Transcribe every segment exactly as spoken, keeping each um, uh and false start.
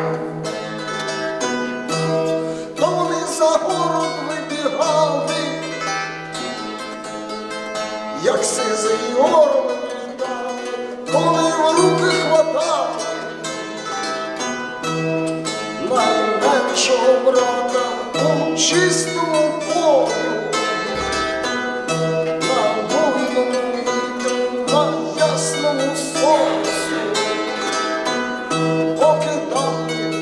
то вони за город вибігали, як сизий орли літали, коли в руки хватали найменшого брата у чистому полю, на буйному вітру, на ясному сонці покидали.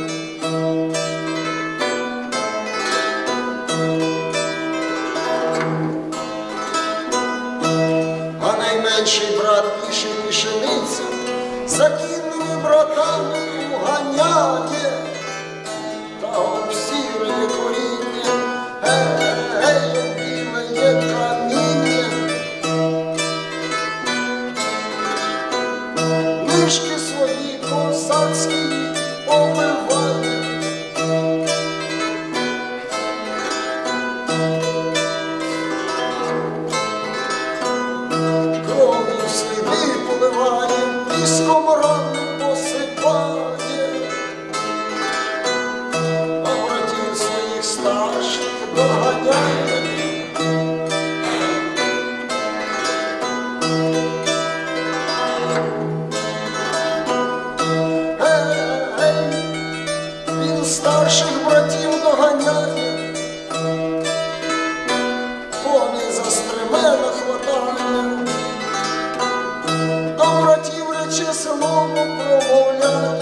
А найменший брат піше пішениця за кінними братами уганяє, та обсірене коріння, гей, біле є каміння. Нишки свої козацькі обливає, кров'ю сліди поливає, піском рани посипає, а братів своїх старших доганяє. Гей, він старших братів доганяє, коней за стремена хватає, до братів рече слово промовляє.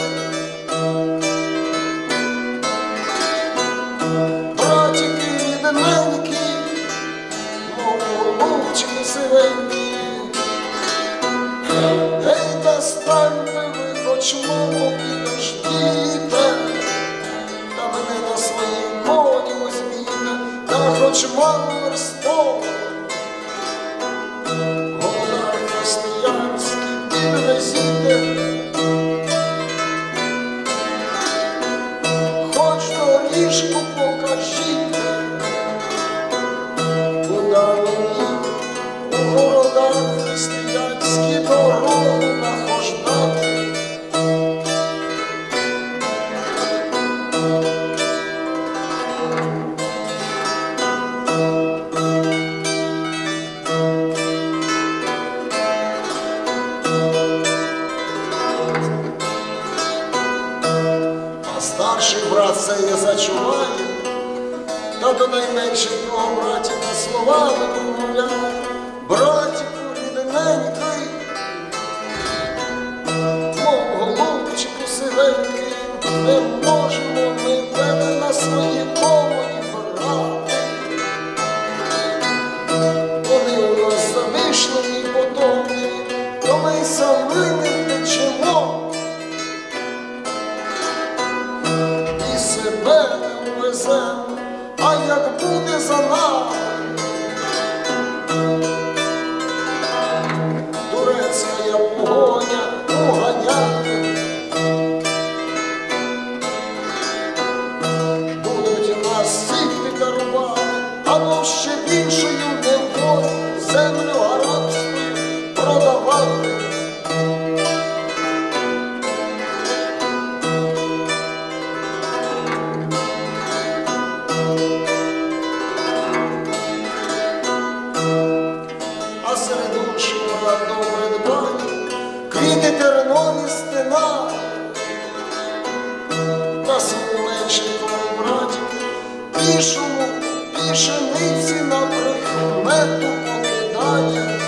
Братики рідненькі, мов голубчики сивенькі, гей, та станьте ви хоч мало підождіте, та мене на свої коні возьміте, та хоч мало верстов, господар християнський підвезіте, хоч доріжку покажіте, куди мені у городах християнські дорогу нахождати. А старший брат це я зачуває, та до найменшого братіка словами промовляє. Братіку рідненький, мов голубчику сивенький, не можемо ми тебе на свої коні брати. Вони у нас замишлені й потомні, то ми й самі не течемо, і себе не увеземо. А як буде за нами турецька погоня уганяти, будуть нас сікти та рубати, або ще більшою неволю землю арабську продавати. А серед уші брат добре дбає, квіти тернові стина, та свому меншенькому браті пішому пішениці на прикмету покидає.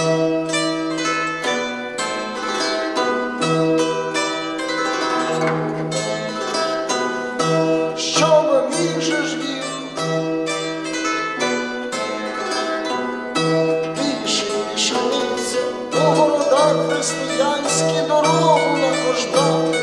Щоб міг же ж він у городах християнські дорогу нахождати.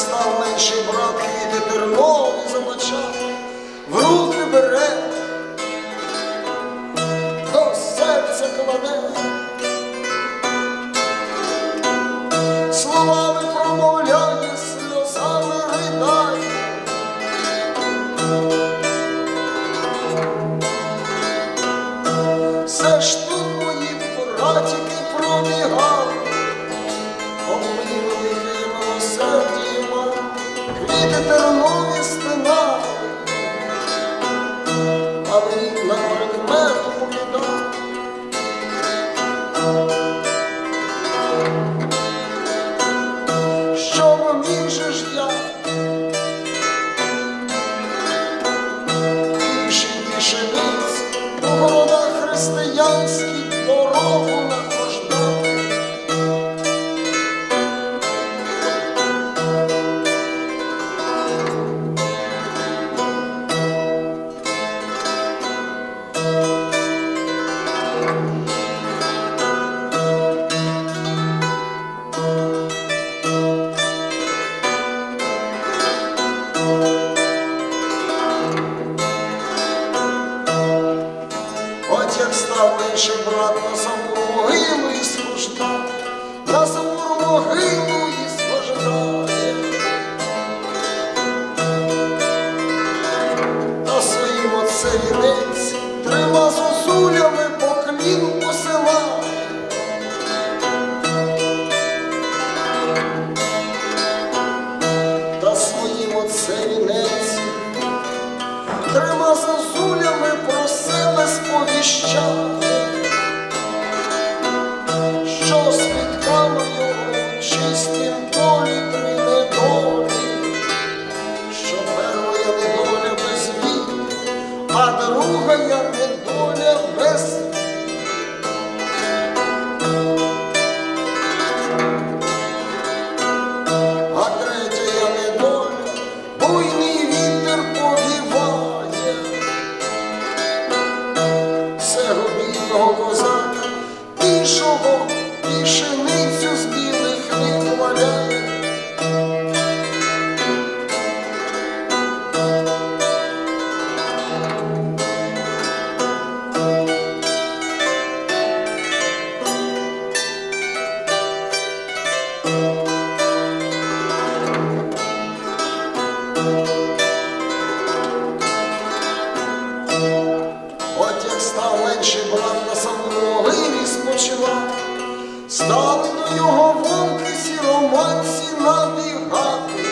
став менший брат, квіти тернові замочав, в руки бере, до серця кладе, словами промовляє, сльозами ридає. Все ж тут мої братики пробігали, о мені велике милосердя мав, квіти тернові стинали, а мені на прикмету покидав. Що міг же ж я піші тишениць у городах християнських дорогу нахождати? От як став менший брат на саму могилу і схождав, на саму могилу і схождає, та своїм отцеві ненці трьома зозулями поклін посилає. Та своїм отцеві ненці трьома зозулями просили сповіщати, що спіткало його в чистім полі три недолі, що перша недоля без вік, а друга недоля без вік. А третя недоля буйний вітер повіває, всего бідного козака, пішого пішеницю з білих ніг валяє. От як став менший брат на самому могилі спочивав, стали до його вовки сіроманці набігати.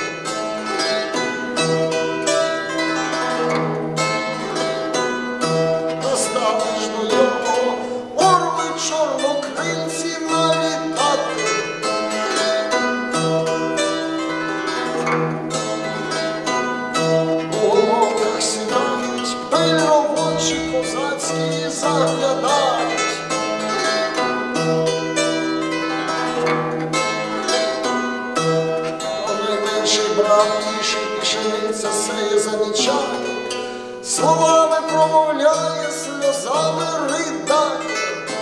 Та стали ж до його орли чорнокрильці налітати. У головках сідають, пильно в очі козацькі заглядають. Найменший брат тіший пішениця сеє замічає, словами промовляє, сльозами ридає.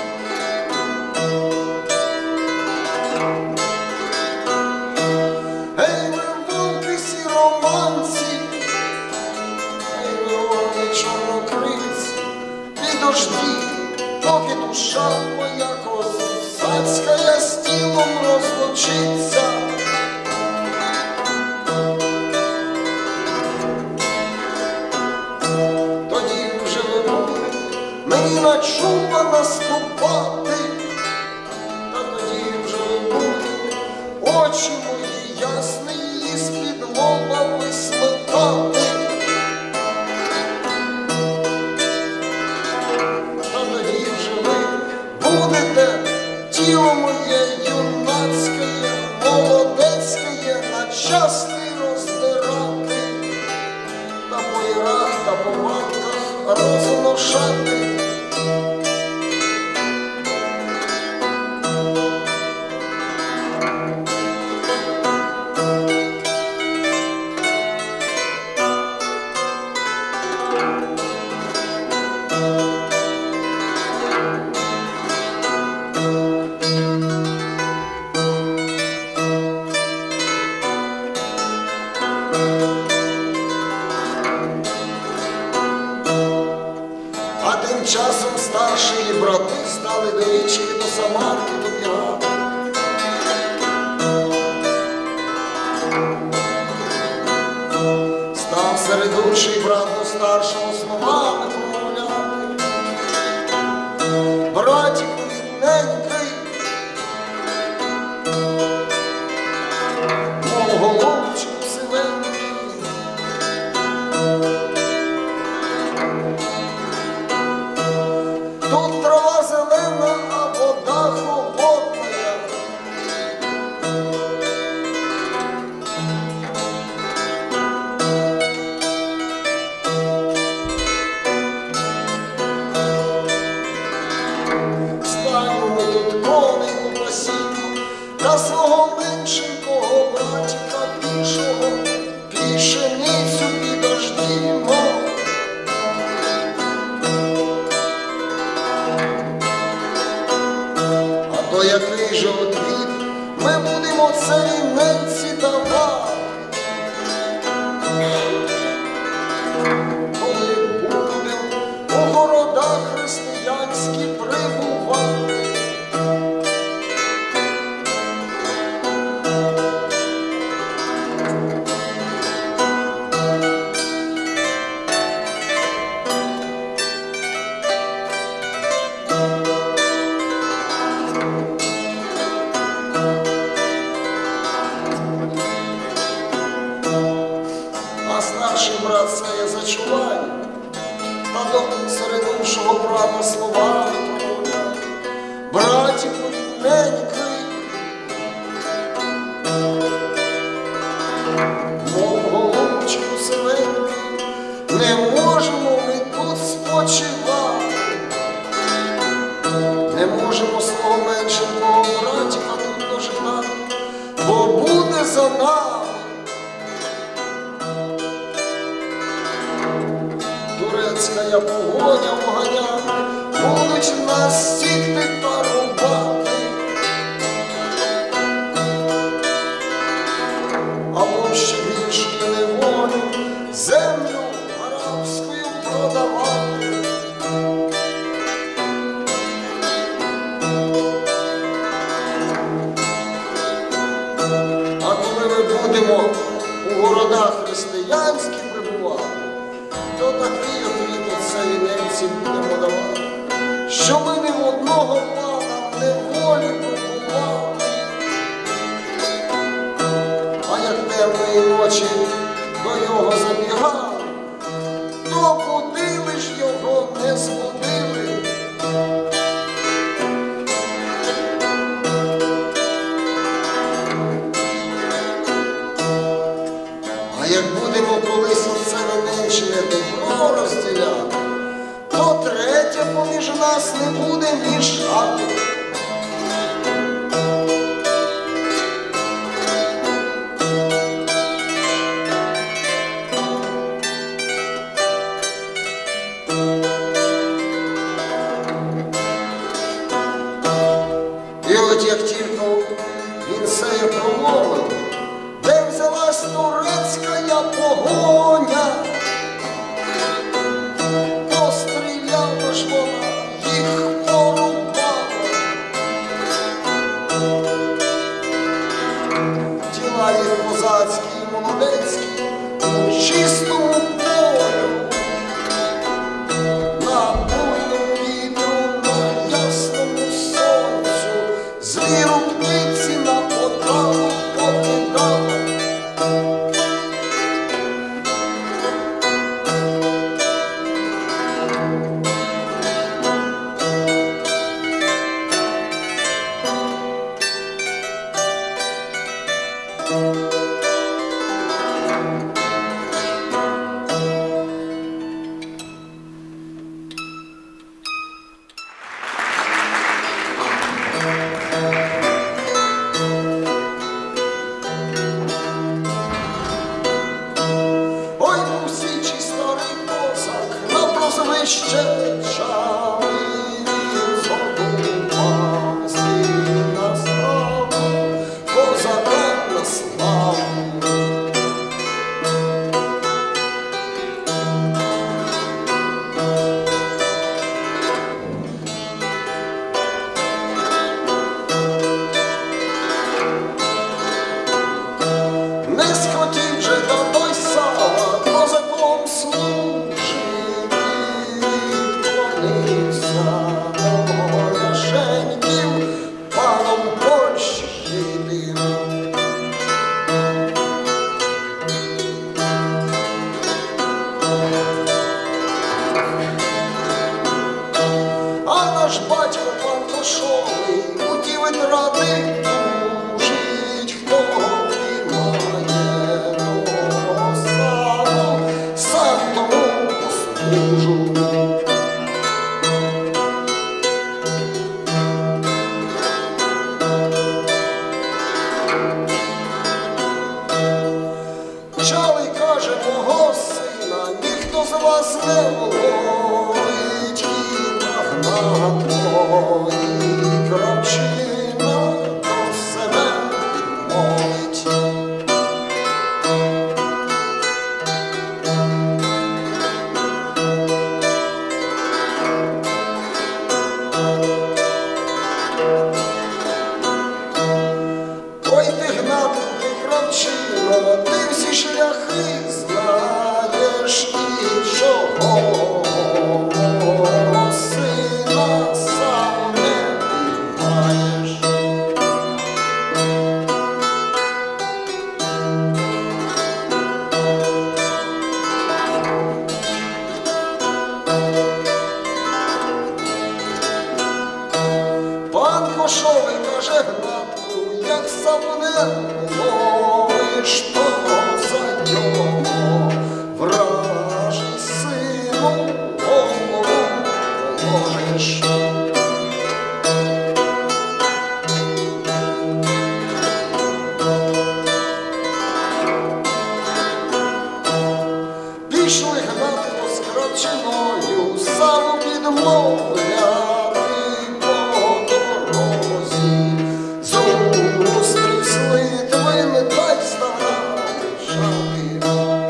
Ей ви вовки сіроманці, ей ви орли чорнокрильці, підождіть, поки душа моя козацька з тілом розлучиться. Тоді вже ви будете мені на чуба наступати, та тоді вже ви будете очі мої ясні з-під лоба висмикати. Та тоді вже ви будете тіло моє юнацьке, молодецьке на части роздирати, та по ірах, та по банках розношати. болгарки добігати. Став середущий брат до старшого словами промовляти. Братіку рідненький, мов голубчику сивенький, тут трава зелена, а вода холодна. Та свого меншенького братіка більшого пішеницю підождімо. А то який же отвіт ми будемо цей ненці давати, коли будемо у городах християнські прибувати. Старший брат це я зачуваю, та до середушого брата словами промовляю. Братіку рідненький, мов голубчику сивенький, не можемо ми тут спочивати, не можемо свого меншенького братіка тут дожидати, бо буде за нами турецька погоня вганяти, будуть нас стікти та рубати, або ще більше неволю землю арабською продавати. А коли ми будемо у городах християнських прибувати, то такий отвіт оцей ненці будемо давати, що ми не в одного пана в неволі побували. А як темної ночі до його забігали, то будили ж його не збудили. А як будемо колись оце ненчене добро розділяти, то третє поміж нас не буде мішати. І от як тільки він це промовив, де взялась турецька погоня, постріляла ж вона, їх порубала. Тіла їх козацькі і молодецькі у чистому полю, на буйному вітру, на ясному сонцю, злі рубниці на потраву покидали. Ще чали задумав свій настав, козака на славу. не схотів же та той Сава, козаком служив, відклонився до Ляшеньків, паном Польщі жити. А наш батько пан Кошовий у ті витрати тужить, хто вмає того Саву, сам тому послужу. Чалий каже мого сина, ніхто з вас не волить, хіба Гнатко і Кравчина до себе підмовить. Ой ти, Гнатко, ти Кравчина, ти всі шляхи знаєш, і чого сина сам не піймаєш. Пан Кошовий каже Гнатку, як сам не ловиш, то за нього вражий сину голову положиш. Пішли Гнатко з Кравчиною, Саву відмовляти по дорозі. Зустріч Литвин та й став наближати.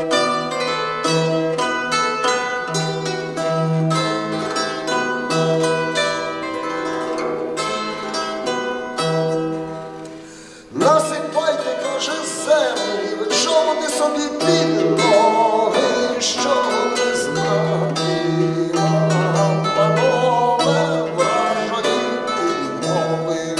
Насипайте, каже, землі, човни собі під ноги, що не знати нам, панове, вражої підмови.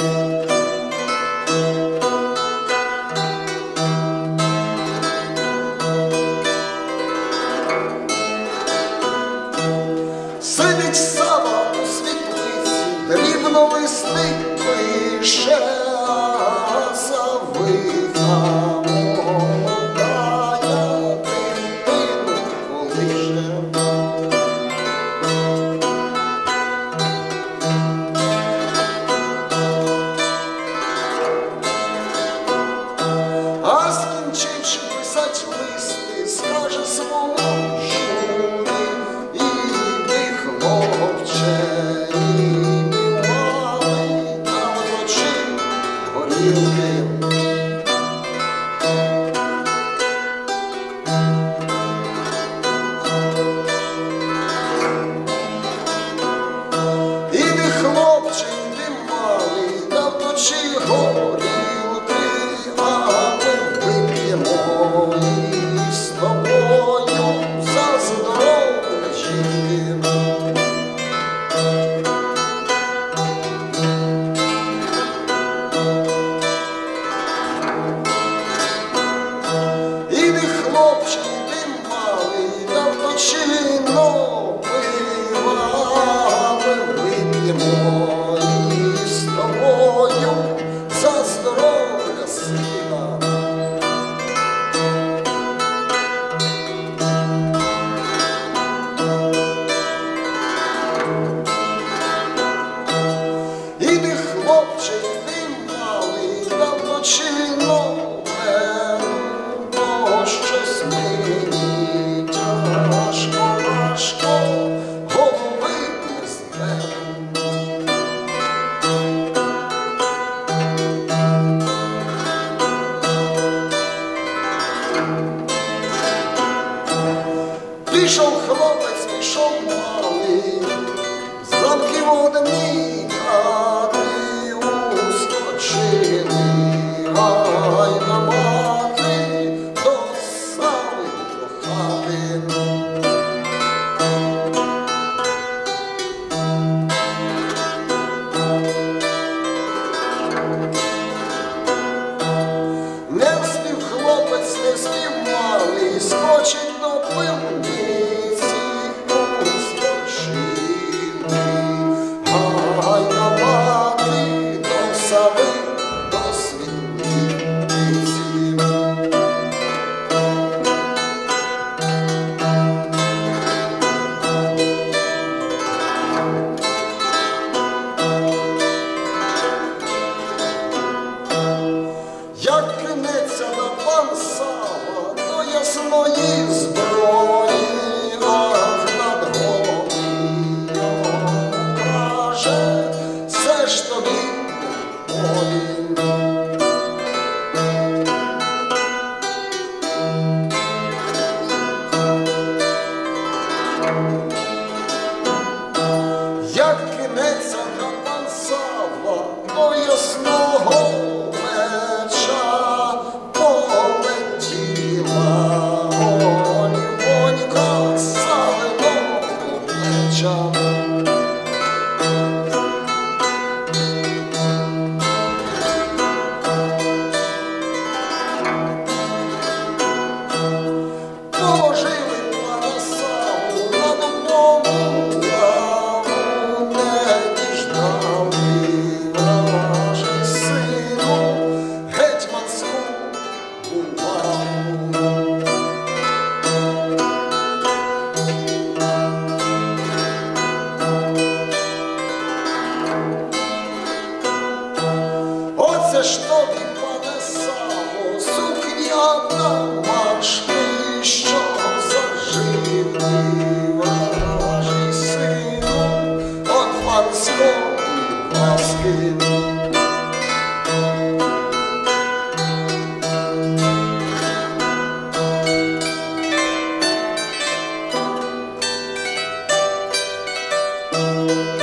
Сидить Сава у світлиці, дрібно листи пише, а Савиха молодая дитину колише. А скінчивши писать листи, скаже свому журі: іди, хлопче, іди, малий, навточи горілки. Іди, хлопче, іди, малий, навточи горілки, а ми вип'ємо і з тобою за здоров'я жінки. Іди, хлопче, іди, малий, навточино пива, ми вип'ємо і з тобою за здоров'я сина. Іди, хлопче, іди, малий, навточино бо щось мені тяжко, важко, голови не зберу. Пішов хлопець, пішов малий, з ламки водні хати ускочили, ай на мати міцної зброї, ах, над головою каже, все ж тобі волі. Як кинеться капан Савва до ясного меча, полетіла голівонька Савиного плеча. Положили пана Саву на дубову лаву, не діждав і вражий сину гетьманську увагу. Оце ж тобі, пане Саво, сукня домашня, що зажив і вражий сину от панської ласки. Thank you.